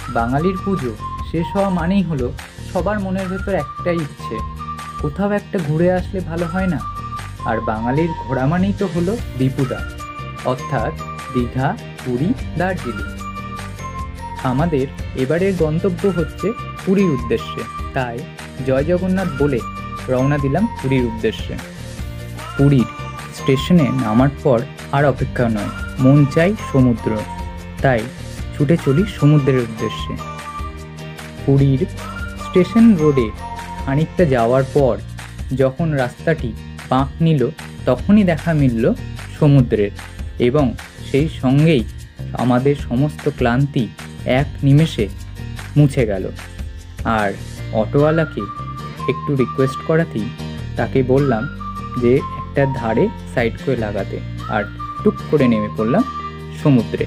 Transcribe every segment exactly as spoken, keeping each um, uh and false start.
বাঙালির পুজো শেষ হওয়া মানেই হলো সবার মনের ভেতর একটাই ইচ্ছে, কোথাও একটা ঘুরে আসলে ভালো হয় না। আর বাঙালির ঘোরা মানেই তো হলো দীপুদা, অর্থাৎ দীঘা, পুরী, দার্জিলিং। আমাদের এবারের গন্তব্য হচ্ছে পুরীর উদ্দেশ্যে, তাই জয় জগন্নাথ বলে রওনা দিলাম পুরীর উদ্দেশ্যে। পুরীর স্টেশনে নামার পর আর অপেক্ষা নয়, মন চাই সমুদ্র, তাই ছুটে চলি সমুদ্রের উদ্দেশ্যে। পুরীর স্টেশন রোডে খানিকটা যাওয়ার পর যখন রাস্তাটি বাঁক নিল, তখনই দেখা মিলল সমুদ্রের, এবং সেই সঙ্গেই আমাদের সমস্ত ক্লান্তি এক নিমেষে মুছে গেল। আর অটোওয়ালাকে একটু রিকোয়েস্ট করাতেই তাকে বললাম যে একটা ধারে সাইড করে লাগাতে, আর টুক করে নেমে পড়লাম সমুদ্রে।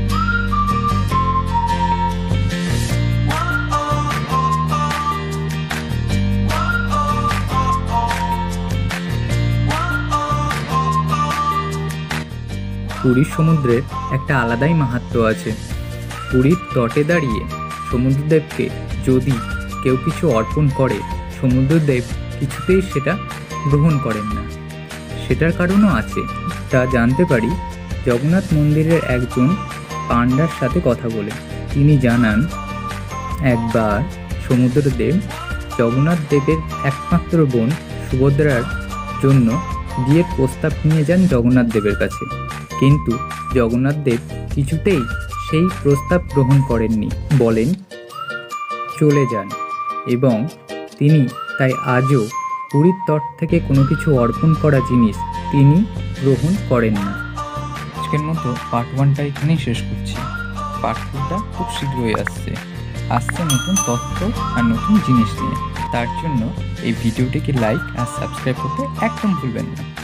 পুরীর সমুদ্রের একটা আলাদাই মাহাত্ম্য আছে। পুরীর তটে দাঁড়িয়ে সমুদ্রদেবকে যদি কেউ কিছু অর্পণ করে, সমুদ্রদেব কিছুতেই সেটা গ্রহণ করেন না। সেটার কারণও আছে, তা জানতে পারি জগন্নাথ মন্দিরের একজন পান্ডার সাথে কথা বলে। তিনি জানান একবার সমুদ্রদেব জগন্নাথ দেবের একমাত্র বোন সুভদ্রার জন্য বিয়ের প্রস্তাব নিয়ে যান জগন্নাথ দেবের কাছে, কিন্তু জগন্নাথ দেব কিছুতেই সেই প্রস্তাব গ্রহণ করেননি, বলেন চলে যান। এবং তিনি তাই আজও পুরীর তট থেকে কোনো কিছু অর্পণ করা জিনিস তিনি গ্রহণ করেন না। আজকের মতো পার্ট ওয়ানটা এখানেই শেষ করছি। পার্ট টুটা খুব শীঘ্রই আসছে আসছে নতুন তথ্য আর নতুন জিনিস নিয়ে। তার জন্য এই ভিডিওটিকে লাইক আর সাবস্ক্রাইব করতে একদম ভুলবেন না।